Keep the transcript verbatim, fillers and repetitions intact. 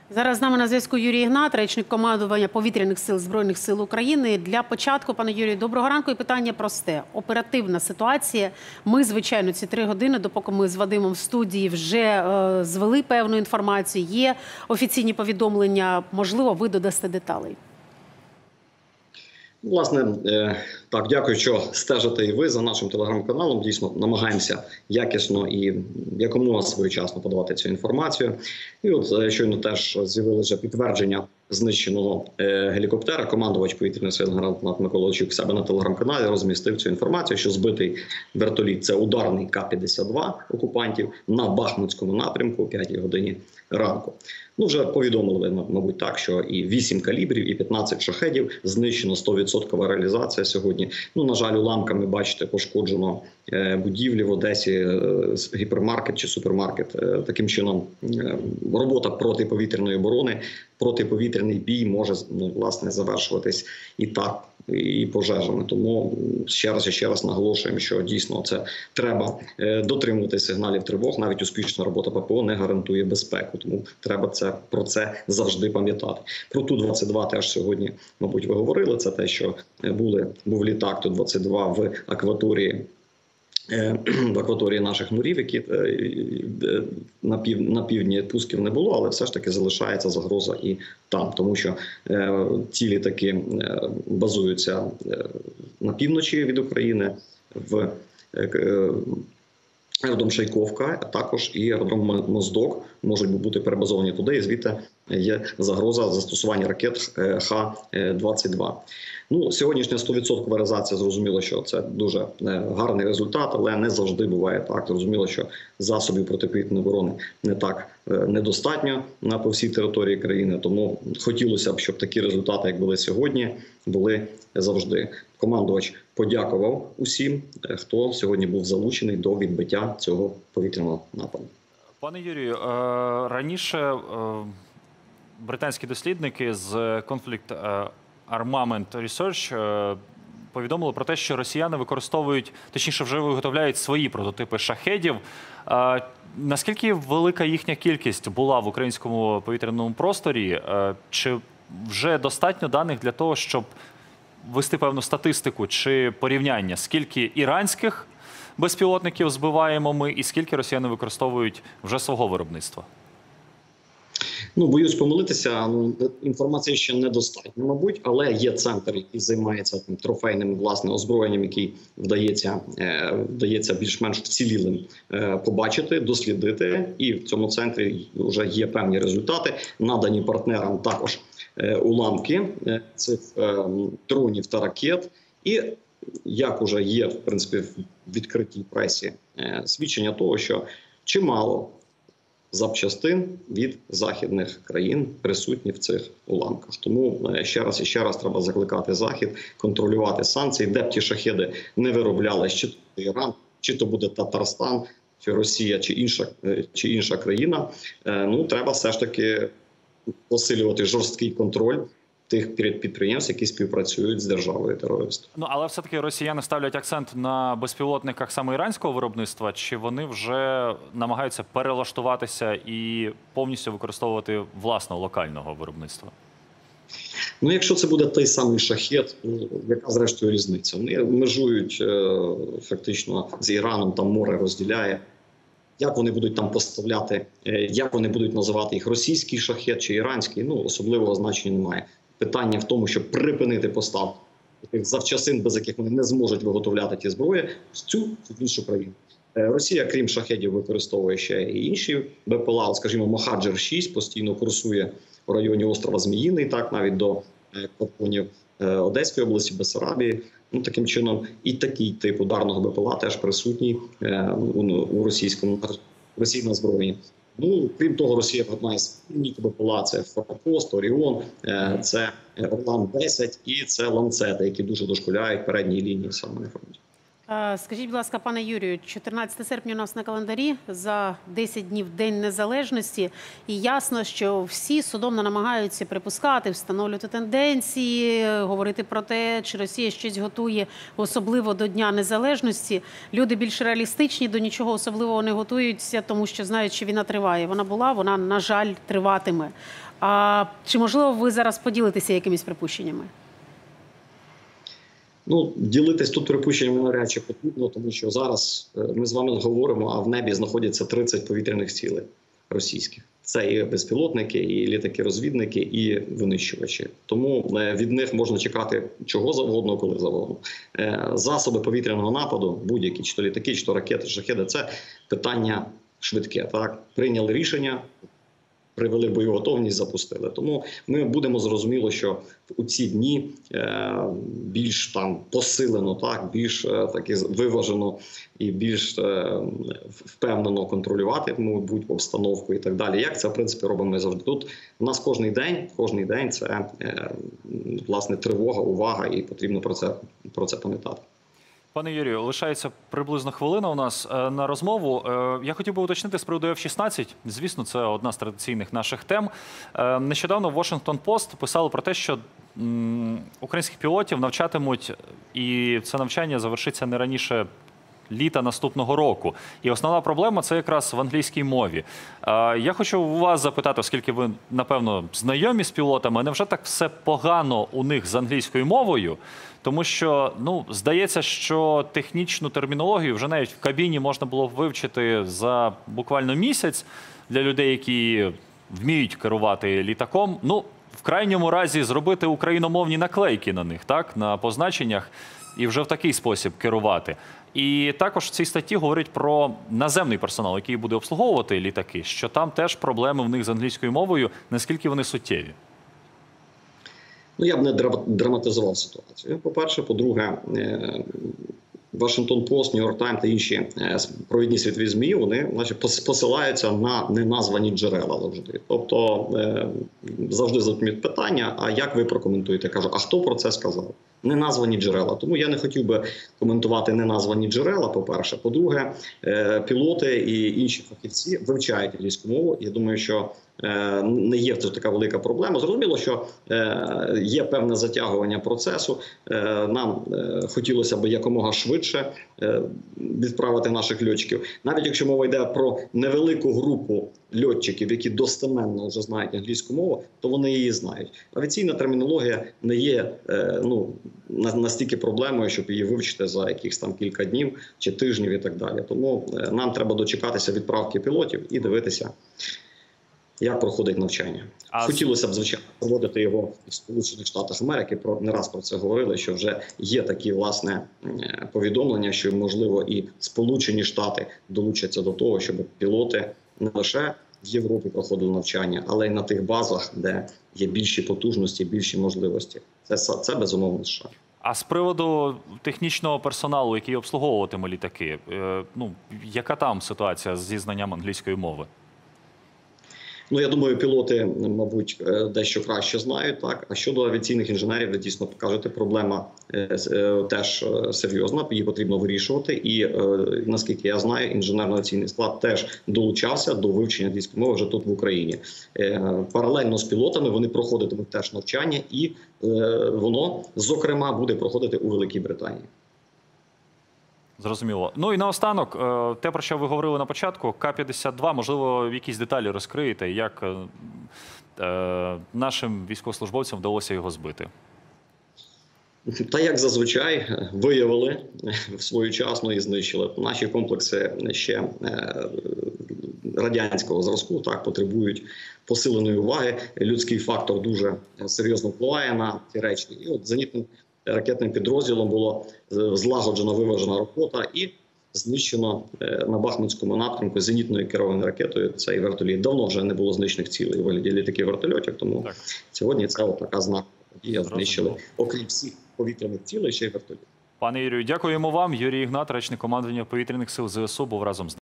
Зараз з нами на зв'язку Юрій Ігнат, речник командування Повітряних сил Збройних сил України. Для початку, пане Юрію, доброго ранку. І питання просте. Оперативна ситуація. Ми, звичайно, ці три години, допоки ми з Вадимом в студії вже е, звели певну інформацію, є офіційні повідомлення, можливо, ви додасте деталей. Власне, так, дякую, що стежите і ви за нашим телеграм-каналом. Дійсно, намагаємося якісно і якомога своєчасно подавати цю інформацію. І от щойно теж з'явилося підтвердження знищеного гелікоптера. Командувач повітряних сил генерал-лейтенант Микола Олещук себе на телеграм-каналі розмістив цю інформацію, що збитий вертоліт – це ударний Ка п'ятдесят два окупантів на Бахмутському напрямку о п'ятій годині ранку. Ну, вже повідомили, мабуть, так, що і вісім калібрів, і п'ятнадцять шахедів знищено, сто відсотків реалізація сьогодні. Ну, на жаль, уламками, бачите, пошкоджено будівлі в Одесі, гіпермаркет чи супермаркет. Таким чином, робота протиповітряної оборони, протиповітряний бій може, ну, власне, завершуватись і так, і пожежами. Тому ще раз і ще раз наголошуємо, що дійсно це треба дотримувати сигналів тривог. Навіть успішна робота ППО не гарантує безпеку, тому треба це, про це завжди пам'ятати. Про Ту двадцять два теж сьогодні, мабуть, ви говорили. Це те, що були, був літак Ту двадцять два в акваторії в акваторії наших морів, які на, пів, на півдні пусків не було, але все ж таки залишається загроза і там, тому що е, ці літаки е, базуються е, на півночі від України, в е, аеродром Шайковка, а також і аеродром Моздок можуть бути перебазовані туди, і звідти є загроза застосування ракет Ха двадцять два. Ну, сьогоднішня сто відсотків реалізація, зрозуміло, що це дуже гарний результат, але не завжди буває так. Зрозуміло, що засобів протиповітряної оборони не так недостатньо на по всій території країни, тому хотілося б, щоб такі результати, як були сьогодні, були завжди. Командувач подякував усім, хто сьогодні був залучений до відбиття цього повітряного нападу. Пане Юрію, раніше британські дослідники з Conflict Armament Research повідомили про те, що росіяни використовують, точніше вже виготовляють свої прототипи шахедів. Наскільки велика їхня кількість була в українському повітряному просторі? Чи вже достатньо даних для того, щоб вести певну статистику чи порівняння, скільки іранських безпілотників збиваємо ми і скільки росіяни використовують вже свого виробництва? Ну, боюсь помилитися, ну, інформації ще недостатньо, мабуть, але є центр, який займається тим трофейним, власне, озброєнням, який вдається, е, вдається більш-менш вцілілим е, побачити, дослідити. І в цьому центрі вже є певні результати, надані партнерам також е, уламки е, цих е, дронів та ракет. І як уже є, в принципі, в відкритій пресі е, свідчення того, що чимало запчастин від західних країн присутні в цих уламках. Тому ще раз і ще раз треба закликати Захід контролювати санкції, де б ті шахеди не виробляли, чи то Іран, чи то буде Татарстан, чи Росія, чи інша, чи інша країна. Ну, треба все ж таки посилювати жорсткий контроль тих підприємств, які співпрацюють з державою-терористом. Ну, але все-таки росіяни ставлять акцент на безпілотниках саме іранського виробництва, чи вони вже намагаються перелаштуватися і повністю використовувати власного локального виробництва? Ну, якщо це буде той самий шахед, яка зрештою різниця? Вони межують фактично з Іраном, там море розділяє. Як вони будуть там поставляти, як вони будуть називати їх російський шахед чи іранський, ну, особливого значення немає. Питання в тому, щоб припинити поставку таких завчасин, без яких вони не зможуть виготовляти ті зброї, в цю в іншу країну. Росія, крім шахедів, використовує ще і інші БПЛА. Скажімо, Мохаджер шість постійно курсує у районі острова Зміїний, так, навіть до кордонів Одеської області, Бессарабії. Ну, таким чином, і такий тип ударного БПЛА теж присутній у російському російському озброєнні. Ну, крім того, Росія має спільні БПЛА, це Форпост, Оріон, це Орлан десять і це ланцети, які дуже дошкуляють передній лінії саме на фронті. Е, Скажіть, будь ласка, пане Юрію, чотирнадцяте серпня у нас на календарі, за десять днів День Незалежності. І ясно, що всі судомно намагаються припускати, встановлювати тенденції, говорити про те, чи Росія щось готує, особливо до Дня Незалежності. Люди більш реалістичні, до нічого особливого не готуються, тому що знають, що війна триває. Вона була, вона, на жаль, триватиме. А чи, можливо, ви зараз поділитеся якимись припущеннями? Ну, ділитись тут припущеннями навряд чи потрібно, тому що зараз ми з вами говоримо, а в небі знаходяться тридцять повітряних цілей російських. Це і безпілотники, і літаки-розвідники, і винищувачі. Тому від них можна чекати чого завгодно, коли завгодно. Засоби повітряного нападу, будь-які, чи то літаки, чи то ракети, шахеди – це питання швидке. Так? Прийняли рішення, привели бойову готовність, запустили. Тому ми будемо зрозуміло, що у ці дні е, більш там посилено, так, більш е, таки виважено і більш е, впевнено контролювати, мабуть, обстановку і так далі. Як це, в принципі, робимо ми завжди. Тут у нас кожний день, кожний день це, е, власне, тривога, увага, і потрібно про це, про це пам'ятати. Пане Юрію, лишається приблизно хвилина у нас на розмову. Я хотів би уточнити з приводу еф шістнадцять. Звісно, це одна з традиційних наших тем. Нещодавно Washington Post писали про те, що українських пілотів навчатимуть, і це навчання завершиться не раніше літа наступного року. І основна проблема – це якраз в англійській мові. Я хочу у вас запитати, оскільки ви, напевно, знайомі з пілотами, невже так все погано у них з англійською мовою? Тому що, ну, здається, що технічну термінологію вже навіть в кабіні можна було вивчити за буквально місяць для людей, які вміють керувати літаком. Ну, в крайньому разі зробити україномовні наклейки на них, так, на позначеннях, і вже в такий спосіб керувати. І також в цій статті говорять про наземний персонал, який буде обслуговувати літаки, що там теж проблеми в них з англійською мовою, наскільки вони суттєві. Ну, я б не драматизував ситуацію. По-перше, по-друге, Washington Post, New York Times та інші провідні світові ЗМІ, вони, значить, посилаються на неназвані джерела завжди. Тобто завжди задають питання, а як ви прокоментуєте? Кажу, а хто про це сказав? Неназвані джерела. Тому я не хотів би коментувати неназвані джерела, по-перше. По-друге, пілоти і інші фахівці вивчають англійську мову. Я думаю, що не є це така велика проблема. Зрозуміло, що є певне затягування процесу. Нам хотілося б якомога швидше відправити наших льотчиків. Навіть якщо мова йде про невелику групу льотчиків, які достеменно вже знають англійську мову, то вони її знають. Авіаційна термінологія не є ну, настільки проблемою, щоб її вивчити за якихось там кілька днів чи тижнів і так далі. Тому нам треба дочекатися відправки пілотів і дивитися, як проходить навчання. А... Хотілося б, звичайно, проводити його в Сполучених Штатах Америки. Про не раз про це говорили, що вже є такі, власне, повідомлення, що, можливо, і Сполучені Штати долучаться до того, щоб пілоти не лише в Європі проходили навчання, але й на тих базах, де є більші потужності, більші можливості. Це, це безумовно США. А з приводу технічного персоналу, який обслуговуватиме літаки, ну, яка там ситуація зі знанням англійської мови? Ну, я думаю, пілоти, мабуть, дещо краще знають. Так, а щодо авіаційних інженерів, ви дійсно покажете, проблема теж серйозна, її потрібно вирішувати. І, наскільки я знаю, інженерно-авіаційний склад теж долучався до вивчення англійської мови вже тут в Україні. Паралельно з пілотами вони проходитимуть теж навчання, і воно, зокрема, буде проходити у Великій Британії. Зрозуміло. Ну і наостанок, те, про що ви говорили на початку, Ка п'ятдесят два, можливо, якісь деталі розкриєте, як нашим військовослужбовцям вдалося його збити? Та як зазвичай виявили своєчасно і знищили. Наші комплекси ще радянського зразку, так, потребують посиленої уваги. Людський фактор дуже серйозно впливає на ці речі. І от зенітним ракетним підрозділом було злагоджено виважена робота і знищено на Бахмутському напрямку зенітною керованою ракетою цей вертоліт. Давно вже не було знищених цілей у вигляді літаків-вертольотів, тому так. Сьогодні це от така знакова подія. Знищили, окрім всіх повітряних цілей, ще й вертоліт. Пане Юрію, дякуємо вам. Юрій Ігнат, речник командування повітряних сил зе ес у, був разом з нами.